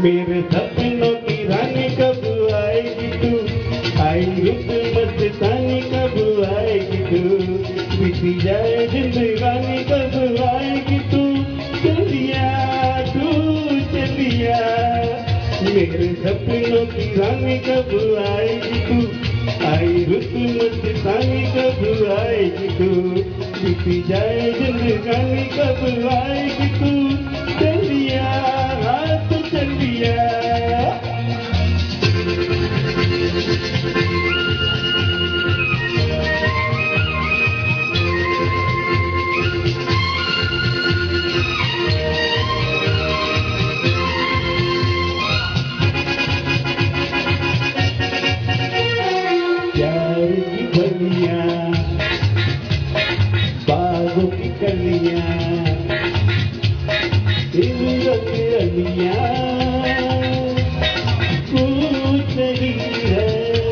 मेरे सपनों की रानी कब आएगी तू, आई रुत मस्तानी कब आएगी तू, बीती जाए जिंदगानी कब आएगी तू, चलिया तू चलिया। मेरे सपनों की रानी कब आएगी तू, आई रुत मस्तानी कब आएगी तू, बीती जाए जिंदगानी कब आएगी तू, चलिया हाथ चलिया। प्यार की गलियां, बागों की कलियां, रंग अलियां कुछ नहीं है।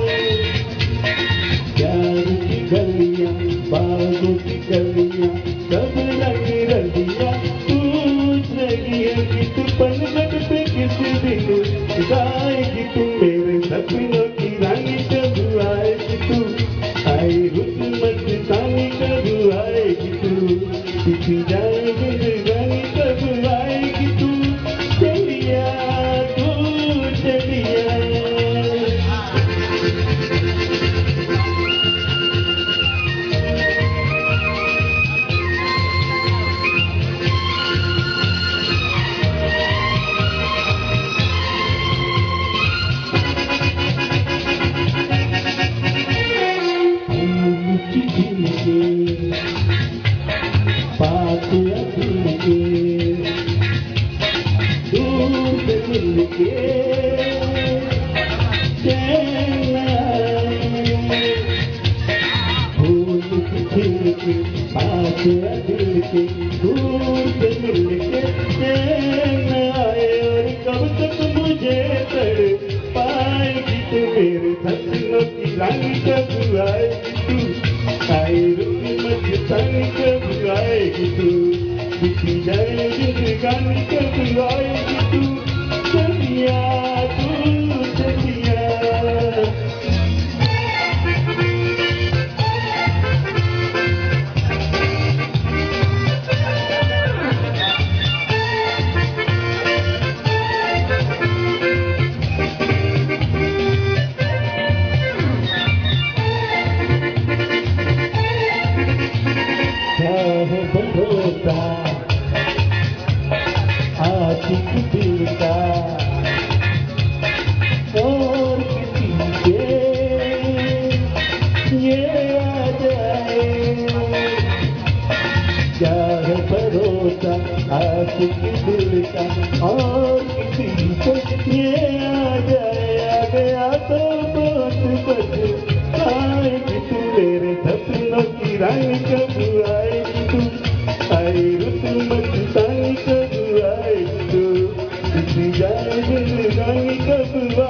प्यार की गलियां, बागों की कलियां, सब रंग रलियां कुछ नहीं है। कि तू पलक पे किस दिन गाएगी तू, मेरे सपनों की रानी कब आएगी तू, आई रुत मस्तानी कब आएगी तू, बीती जाए जिंदगानी कब आएगी तू, चलिया तू चलिया। बात अधूर के दूर से मिल के चैन आए, फूल खिल के बात अधूर के दूर से मिल के चैन आए। और कब तक मुझे तड़ पाएगी तू, मेरे सपनों की रानी कब आएगी तू, आई रुत मस्तानी कब आएगी तू, बीती जाए जिंदगानी कब आएगी तू, चलिया तू चलिया। है भरोसा आशिक दिल का, और किसी के ये आ जाए। क्या है भरोसा आशिक दिल का, और किसी को ये आ जाए। आ गया तो बहुत पछताएगी तू, मेरे सपनों की रानी कब आएगी तू, आई रुत मस्तानी कब आएगी तू, बीती जाए जिंदगानी कब